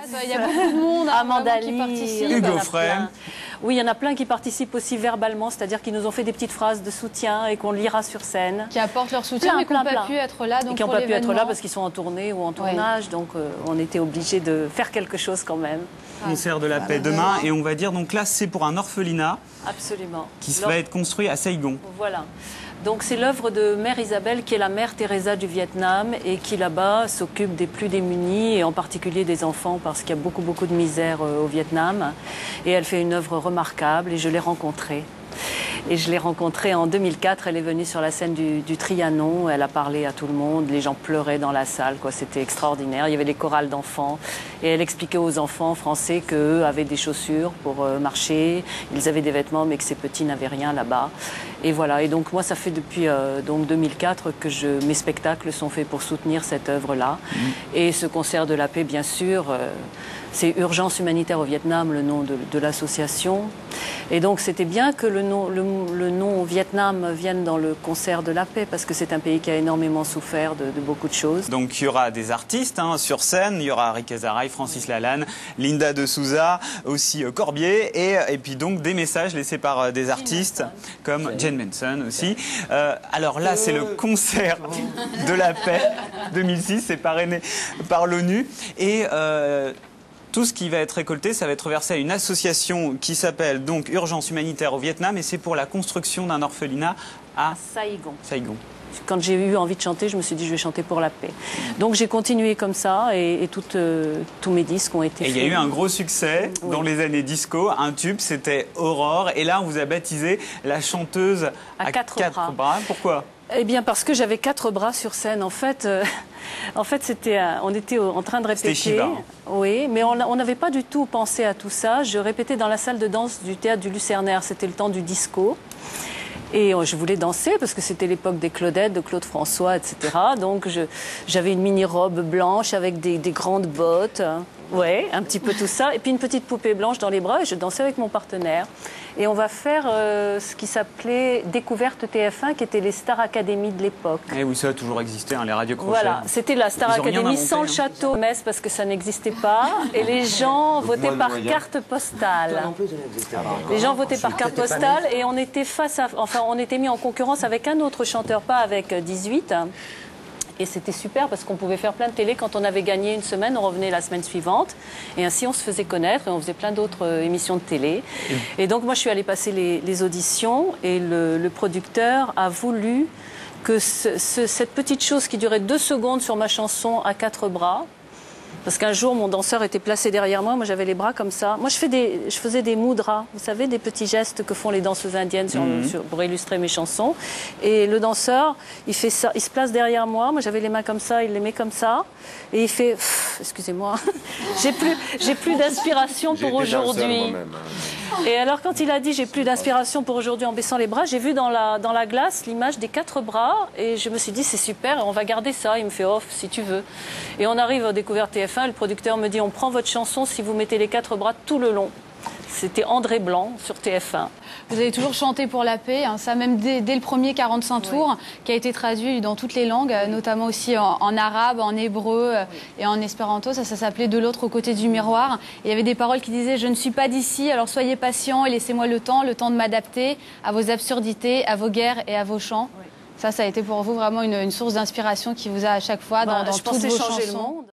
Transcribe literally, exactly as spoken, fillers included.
Il y a beaucoup de monde hein, Amanda qui participe. Hugo Frey. Oui, il y en a plein qui participent aussi verbalement, c'est-à-dire qu'ils nous ont fait des petites phrases de soutien et qu'on lira sur scène. Qui apportent leur soutien, Plein, mais qui n'ont plein, pas plein. pu être là. Donc et qui n'ont pour pas pu être là l'événement. parce qu'ils sont en tournée ou en Oui. tournage, donc euh, on était obligés de faire quelque chose quand même. Concert de la paix demain, et on va dire, donc là c'est pour un orphelinat Absolument. qui Lors- va être construit à Saigon. Voilà. Donc c'est l'œuvre de Mère Isabelle, qui est la mère Teresa du Vietnam et qui là-bas s'occupe des plus démunis et en particulier des enfants parce qu'il y a beaucoup beaucoup de misère euh, au Vietnam. Et elle fait une œuvre remarquable et je l'ai rencontrée. Et je l'ai rencontrée en deux mille quatre, elle est venue sur la scène du, du Trianon, elle a parlé à tout le monde, les gens pleuraient dans la salle, quoi. C'était extraordinaire, il y avait des chorales d'enfants et elle expliquait aux enfants français qu'eux avaient des chaussures pour euh, marcher, ils avaient des vêtements mais que ces petits n'avaient rien là-bas. Et voilà, et donc moi ça fait depuis euh, donc deux mille quatre que je, mes spectacles sont faits pour soutenir cette œuvre-là. Mmh. Et ce concert de la paix, bien sûr, euh, c'est Urgence humanitaire au Vietnam, le nom de, de l'association. Et donc c'était bien que le nom, le, le nom au Vietnam vienne dans le concert de la paix, parce que c'est un pays qui a énormément souffert de, de beaucoup de choses. Donc il y aura des artistes hein, sur scène, il y aura Rick Azaray, Francis Lalanne, Linda de Souza, aussi euh, Corbier, et, et puis donc des messages laissés par euh, des artistes comme Jane Manson aussi. Euh, alors là c'est le concert de la paix deux mille six, c'est parrainé par l'ONU, et euh, tout ce qui va être récolté, ça va être versé à une association qui s'appelle donc Urgence humanitaire au Vietnam, et c'est pour la construction d'un orphelinat à Saigon. Saigon. Quand j'ai eu envie de chanter, je me suis dit je vais chanter pour la paix. Donc j'ai continué comme ça et, et tout, euh, tous mes disques ont été et faits. Et il y a eu un gros succès oui. dans les années disco, un tube, c'était Aurore, et là on vous a baptisé la chanteuse à, à quatre, quatre bras. bras. Pourquoi ? Eh bien parce que j'avais quatre bras sur scène. En fait, euh, en fait c'était, euh, on était en train de répéter. C'était Shiva. Oui, mais on n'avait pas du tout pensé à tout ça. Je répétais dans la salle de danse du théâtre du Lucernaire. C'était le temps du disco. Et je voulais danser parce que c'était l'époque des Claudettes, de Claude François, et cetera. Donc j'avais une mini-robe blanche avec des, des grandes bottes. Ouais, un petit peu tout ça. Et puis une petite poupée blanche dans les bras et je dansais avec mon partenaire. Et on va faire euh, ce qui s'appelait Découverte T F un, qui était les Star Academy de l'époque. Et oui, ça a toujours existé, hein, les radios crochets. Voilà, c'était la Star Academy sans le château, Metz, parce que ça n'existait pas. Et les gens votaient par carte postale. Les gens votaient par carte postale et on était face à, enfin, on était mis en concurrence avec un autre chanteur, pas avec dix-huit. Et c'était super parce qu'on pouvait faire plein de télé. Quand on avait gagné une semaine, on revenait la semaine suivante. Et ainsi, on se faisait connaître et on faisait plein d'autres euh, émissions de télé. Et donc, moi, je suis allée passer les, les auditions et le, le producteur a voulu que ce, ce, cette petite chose qui durait deux secondes sur ma chanson à quatre bras, parce qu'un jour, mon danseur était placé derrière moi, moi j'avais les bras comme ça. Moi, je, fais des, je faisais des mudras, vous savez, des petits gestes que font les danseuses indiennes sur, mmh. sur, pour illustrer mes chansons. Et le danseur, il fait ça, il se place derrière moi, moi j'avais les mains comme ça, il les met comme ça, et il fait, excusez-moi, j'ai plus, j'ai plus d'inspiration pour aujourd'hui. Et alors, quand il a dit j'ai plus d'inspiration pour aujourd'hui en baissant les bras, j'ai vu dans la, dans la glace l'image des quatre bras et je me suis dit c'est super, on va garder ça. Il me fait off si tu veux. Et on arrive à Découverte T F un, le producteur me dit on prend votre chanson si vous mettez les quatre bras tout le long. C'était André Blanc sur T F un. Vous avez toujours chanté pour la paix, hein, ça même dès, dès le premier quarante-cinq tours, oui. qui a été traduit dans toutes les langues, oui. notamment aussi en, en arabe, en hébreu oui. et en espéranto. Ça, ça s'appelait De l'autre côté du miroir. Et il y avait des paroles qui disaient « Je ne suis pas d'ici, alors soyez patients et laissez-moi le temps, le temps de m'adapter à vos absurdités, à vos guerres et à vos chants. Oui. » Ça, ça a été pour vous vraiment une, une source d'inspiration qui vous a à chaque fois dans, bah, dans toutes vos chansons. Le monde.